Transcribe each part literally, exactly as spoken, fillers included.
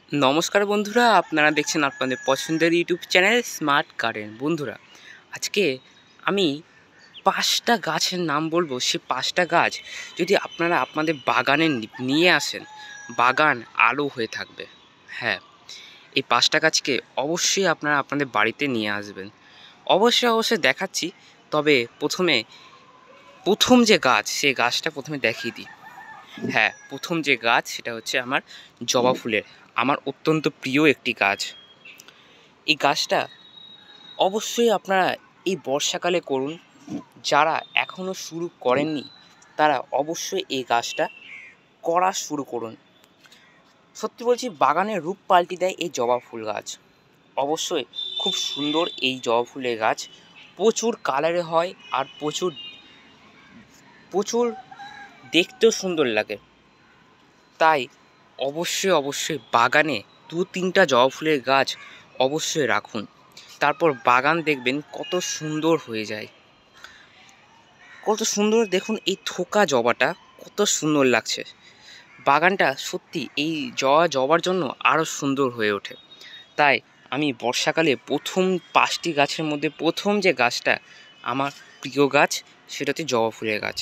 নমস্কার বন্ধুরা, আপনারা দেখছেন আপনাদের পছন্দের ইউটিউব চ্যানেল স্মার্ট কারেন। বন্ধুরা, আজকে আমি পাঁচটা গাছের নাম বলবো। সে পাঁচটা গাছ যদি আপনারা আপনাদের বাগানে নিয়ে আসেন, বাগান আলো হয়ে থাকবে। হ্যাঁ, এই পাঁচটা গাছকে অবশ্যই আপনারা আপনাদের বাড়িতে নিয়ে আসবেন। অবশ্যই অবশ্যই দেখাচ্ছি। তবে প্রথমে প্রথম যে গাছ, সেই গাছটা প্রথমে দেখিয়ে দিই। হ্যাঁ, প্রথম যে গাছ সেটা হচ্ছে আমার জবা ফুলের, আমার অত্যন্ত প্রিয় একটি গাছ। এই গাছটা অবশ্যই আপনারা এই বর্ষাকালে করুন। যারা এখনও শুরু করেননি তারা অবশ্যই এই গাছটা করা শুরু করুন। সত্যি বলছি, বাগানের রূপ পাল্টে দেয় এই জবা ফুল গাছ। অবশ্যই খুব সুন্দর এই জবা ফুলের গাছ, প্রচুর কালারে হয় আর প্রচুর প্রচুর দেখতেও সুন্দর লাগে। তাই অবশ্যই অবশ্যই বাগানে দু তিনটা জবা ফুলের গাছ অবশ্যই রাখুন। তারপর বাগান দেখবেন কত সুন্দর হয়ে যায়। কত সুন্দর দেখুন, এই থোকা জবাটা কত সুন্দর লাগছে। বাগানটা সত্যি এই জবা জবার জন্য আরও সুন্দর হয়ে ওঠে। তাই আমি বর্ষাকালে প্রথম পাঁচটি গাছের মধ্যে প্রথম যে গাছটা আমার প্রিয় গাছ, সেটা হচ্ছে জবা ফুলের গাছ।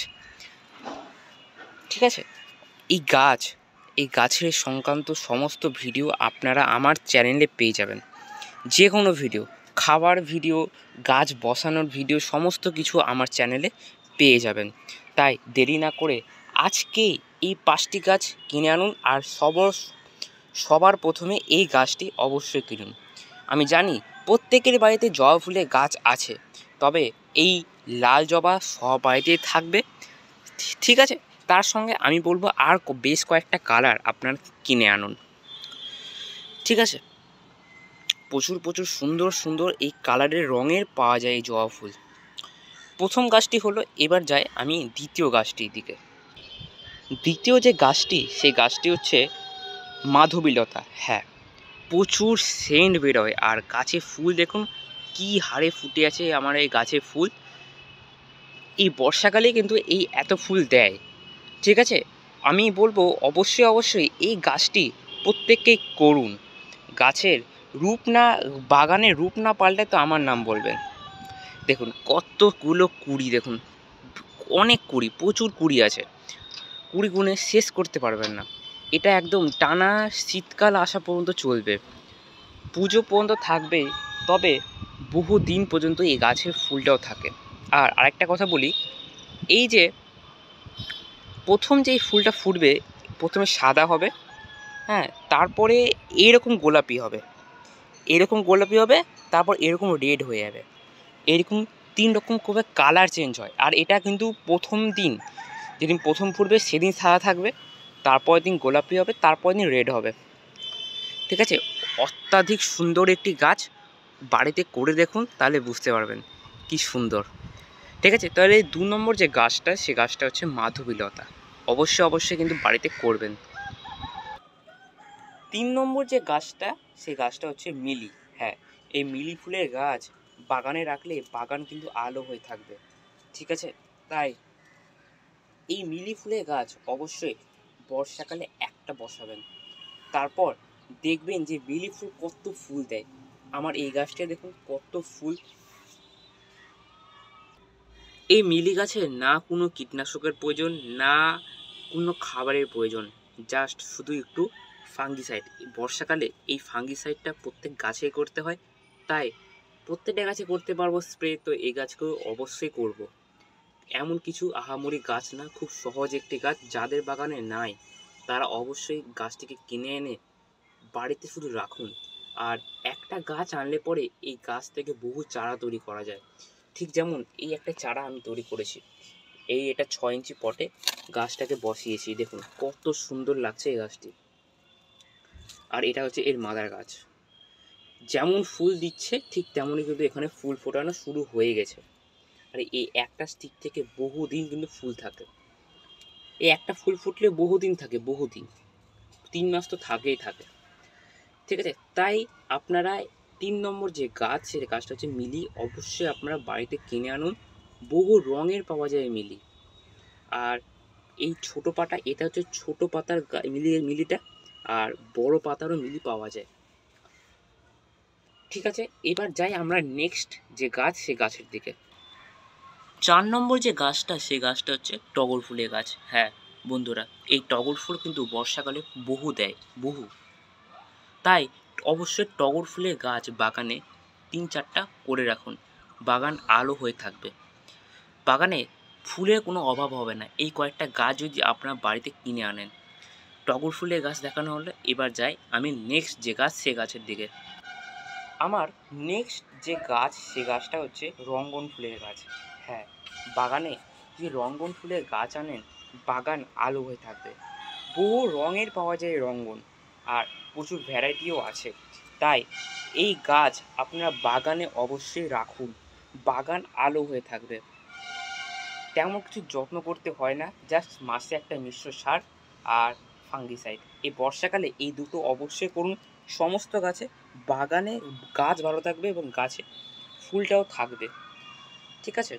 ঠিক আছে, এই গাছ এই গাছের সংক্রান্ত সমস্ত ভিডিও আপনারা আমার চ্যানেলে পেয়ে যাবেন। যে কোনো ভিডিও, খাবার ভিডিও, গাছ বসানোর ভিডিও, সমস্ত কিছু আমার চ্যানেলে পেয়ে যাবেন। তাই দেরি না করে আজকেই এই পাঁচটি গাছ কিনে আনুন, আর সবর সবার প্রথমে এই গাছটি অবশ্যই কিনুন। আমি জানি প্রত্যেকের বাড়িতে জবা ফুলের গাছ আছে, তবে এই লাল জবা সব বাড়িতেই থাকবে। ঠিক আছে, তার সঙ্গে আমি বলবো আর বেশ কয়েকটা কালার আপনার কিনে আনুন। ঠিক আছে, প্রচুর প্রচুর সুন্দর সুন্দর এই কালারের রঙের পাওয়া যায় এই জবা ফুল। প্রথম গাছটি হলো, এবার যাই আমি দ্বিতীয় গাছটির দিকে। দ্বিতীয় যে গাছটি, সেই গাছটি হচ্ছে মাধবীলতা। হ্যাঁ, প্রচুর সেন্ট বেরোয় আর গাছে ফুল দেখুন কি হারে ফুটে আছে আমার এই গাছে ফুল। এই বর্ষাকালে কিন্তু এই এত ফুল দেয়। ঠিক আছে, আমি বলবো অবশ্যই অবশ্যই এই গাছটি প্রত্যেককেই করুন। গাছের রূপ না, বাগানের রূপ না পাল্টে তো আমার নাম বলবেন। দেখুন কতগুলো কুড়ি, দেখুন অনেক কুড়ি, প্রচুর কুড়ি আছে। কুড়ি গুণে শেষ করতে পারবেন না। এটা একদম টানা শীতকাল আসা পর্যন্ত চলবে, পুজো পর্যন্ত থাকবে। তবে বহু দিন পর্যন্ত এই গাছের ফুলটাও থাকে। আর আরেকটা কথা বলি, এই যে প্রথম যেই ফুলটা ফুটবে, প্রথমে সাদা হবে, হ্যাঁ, তারপরে এরকম গোলাপি হবে, এরকম গোলাপি হবে, তারপর এরকম রেড হয়ে যাবে। এরকম তিন রকম করে কালার চেঞ্জ হয়। আর এটা কিন্তু প্রথম দিন, যেদিন প্রথম ফুটবে সেদিন সাদা থাকবে, তারপরের দিন গোলাপি হবে, তারপরের দিন রেড হবে। ঠিক আছে, অত্যাধিক সুন্দর একটি গাছ, বাড়িতে করে দেখুন তাহলে বুঝতে পারবেন কি সুন্দর। ঠিক আছে, তাহলে দু নম্বর যে গাছটা, সে গাছটা হচ্ছে মাধবীলতা। অবশ্যই অবশ্যই কিন্তু বাড়িতে করবেন। তিন নম্বর যে গাছটা, সেই গাছটা হচ্ছে মিলি। হ্যাঁ, এই মিলি ফুলের গাছ বাগানে রাখলে বাগান কিন্তু আলো হয়ে থাকবে। ঠিক আছে, তাই এই মিলি ফুলের গাছ অবশ্যই বর্ষাকালে একটা বসাবেন। তারপর দেখবেন যে মিলি ফুল কত ফুল দেয়। আমার এই গাছটা দেখুন কত ফুল। এই মিলি গাছের না কোনো কীটনাশকের প্রয়োজন, না কোনো খাবারের প্রয়োজন, জাস্ট শুধু একটু ফাঙ্গিসাইড। বর্ষাকালে এই ফাঙ্গিসাইডটা প্রত্যেক গাছে করতে হয়। তাই প্রত্যেকটা গাছে করতে পারবো স্প্রে, তো এই গাছকেও অবশ্যই করব। এমন কিছু আহামরি গাছ না, খুব সহজ একটি গাছ। যাদের বাগানে নাই তারা অবশ্যই গাছটিকে কিনে এনে বাড়িতে শুধু রাখুন। আর একটা গাছ আনলে পরে এই গাছ থেকে বহু চারা তৈরি করা যায়। ঠিক যেমন এই একটা চারা আমি তৈরি করেছি, এই এটা ছয় ইঞ্চি পটে গাছটাকে বসিয়েছি। দেখুন কত সুন্দর লাগছে এই গাছটি। আর এটা হচ্ছে এর মাদার গাছ। যেমন ফুল দিচ্ছে ঠিক তেমনই কিন্তু এখানে ফুল ফোটানো শুরু হয়ে গেছে। আর এই একটা স্টিক থেকে বহুদিন কিন্তু ফুল থাকে। এই একটা ফুল ফুটলে বহুদিন থাকে, বহুদিন, তিন মাস তো থাকেই থাকে। ঠিক আছে, তাই আপনারা তিন নম্বর যে গাছ, সেই গাছটা হচ্ছে মিলি। অবশ্যই আপনারা বাড়িতে কিনে আনুন। বহু রঙের পাওয়া যায় মিলি। আর এই ছোটো পাতা, এটা হচ্ছে ছোটো পাতার মিলি মিলিটা। আর বড় পাতারও মিলি পাওয়া যায়। ঠিক আছে, এবার যাই আমরা নেক্সট যে গাছ সে গাছের দিকে। চার নম্বর যে গাছটা সে গাছটা হচ্ছে টগর ফুলের গাছ। হ্যাঁ বন্ধুরা, এই টগর ফুল কিন্তু বর্ষাকালে বহু দেয়, বহু। তাই অবশ্যই টগর ফুলের গাছ বাগানে তিন চারটা করে রাখুন, বাগান আলো হয়ে থাকবে। বাগানে ফুলের কোনো অভাব হবে না এই কয়েকটা গাছ যদি আপনার বাড়িতে কিনে আনেন। টগর ফুলের গাছ দেখানো হলে এবার যাই আমি নেক্সট যে গাছ সে গাছের দিকে। আমার নেক্সট যে গাছ সে গাছটা হচ্ছে রঙ্গন ফুলের গাছ। হ্যাঁ, বাগানে যে রঙ্গন ফুলের গাছ আনেন বাগান আলো হয়ে থাকবে। বহু রঙের পাওয়া যায় রঙ্গন, আর প্রচুর ভ্যারাইটিও আছে। তাই এই গাছ আপনারা বাগানে অবশ্যই রাখুন, বাগান আলো হয়ে থাকবে। তেমন কিছু যত্ন করতে হয় না, জাস্ট মাসে একটা মিশ্র সার আর ফাঙ্গিসাইড। এই বর্ষাকালে এই দুটো অবশ্যই করুন সমস্ত গাছে। বাগানে গাছ ভালো থাকবে এবং গাছে ফুলটাও থাকবে। ঠিক আছে,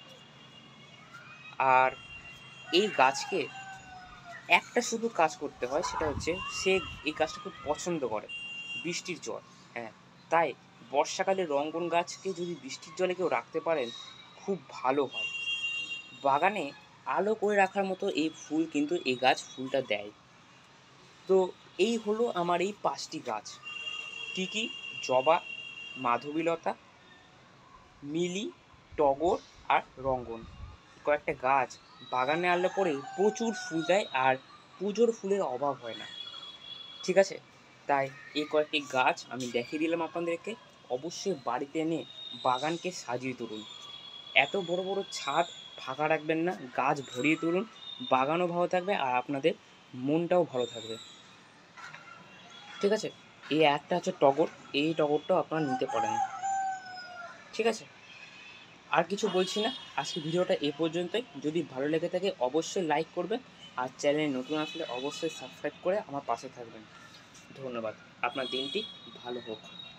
আর এই গাছকে একটা শুধু কাজ করতে হয়, সেটা হচ্ছে সে এই গাছটা খুব পছন্দ করে বৃষ্টির জল। হ্যাঁ, তাই বর্ষাকালে রঙ্গন গাছকে যদি বৃষ্টির জলে কেউ রাখতে পারেন খুব ভালো হয়। বাগানে আলো করে রাখার মতো এই ফুল কিন্তু এই গাছ ফুলটা দেয়। তো এই হলো আমার এই পাঁচটি গাছ। কী কী? জবা, মাধবীলতা, মিলি, টগর আর রঙ্গন। কয়েকটা গাছ বাগানে আনলে পরে প্রচুর ফুল দেয় আর পুজোর ফুলের অভাব হয় না। ঠিক আছে, তাই এই কয়েকটি গাছ আমি দেখিয়ে দিলাম আপনাদেরকে। অবশ্যই বাড়িতে এনে বাগানকে সাজিয়ে তুলুন। এত বড় বড় ছাদ ফাঁকা রাখবেন না, গাছ ভরিয়ে তুলুন, বাগানও ভালো থাকবে আর আপনাদের মনটাও ভালো থাকবে। ঠিক আছে, এই একটা হচ্ছে টগর, এই টগরটাও আপনারা নিতে পারেন। ঠিক আছে, আর কিছু বলছি না, আজকে ভিডিওটা এ পর্যন্তই। যদি ভালো লেগে থাকে অবশ্যই লাইক করবেন, আর চ্যানেলে নতুন আসলে অবশ্যই সাবস্ক্রাইব করে আমার পাশে থাকবেন। ধন্যবাদ, আপনার দিনটি ভালো হোক।